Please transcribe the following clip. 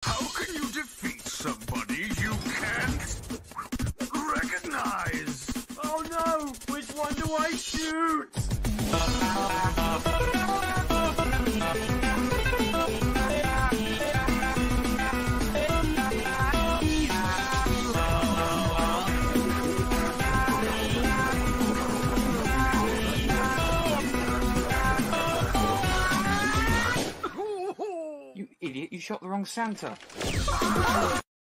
How can you defeat somebody you can't recognize? Oh no! Which one do I shoot? You idiot, you shot the wrong Santa.